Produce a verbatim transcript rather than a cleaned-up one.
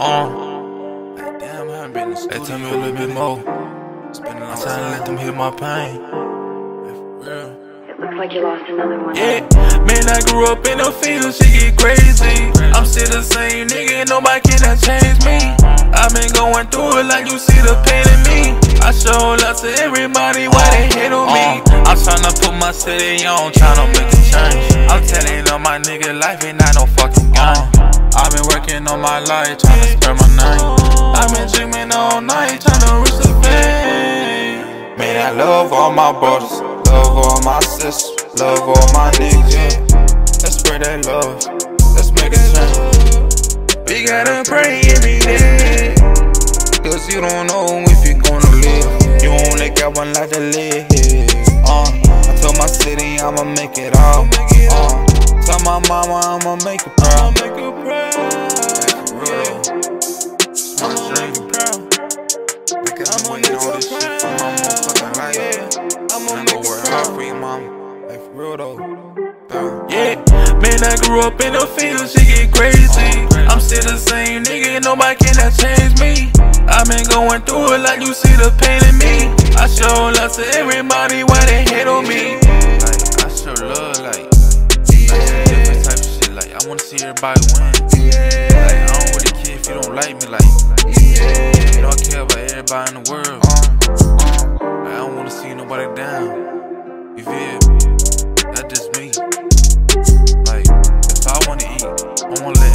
Uh, like, damn, I haven't been in the studio. They tell me a little bit more. It's been a long time to let them heal my pain. Like, for real. It looks like you lost another one. Yeah, man, I grew up in the field, shit get crazy. I'm still the same nigga, nobody cannot change me. I've been going through it like you see the pain in me. I show love to everybody, why they hate on me? I'm tryna put my city on, tryna make a change. I'm telling them my nigga life ain't not no fucking game. I've been working on my life, tryna spread my name. I've been dreaming all night, tryna reach the fame. Man, I love all my brothers, love all my sisters, love all my niggas, yeah. Let's spread that love, let's make a change. We gotta pray every day, cause you don't know if you're gonna live. You only got one life to live. uh, I told my city I'ma make it all. uh, Tell my mama I'ma make her proud. Make her proud, for real. It's my dream. Like I've been waiting on this shit for my motherfucking life. And I go work hard for you, mama. Like for real though. Yeah, man, I grew up in the field, shit get crazy. I'm still the same nigga, nobody cannot change me. I've been going through it like you see the pain in me. I show love to everybody, why they hate on me? Like, I show love, like, like different type of shit. Like, I wanna see everybody win. Like, I don't really care if you don't like me. Like, you don't care about everybody in the world. Like, I don't wanna see nobody down. You feel me? That's just me. Like, if I wanna eat, I wanna let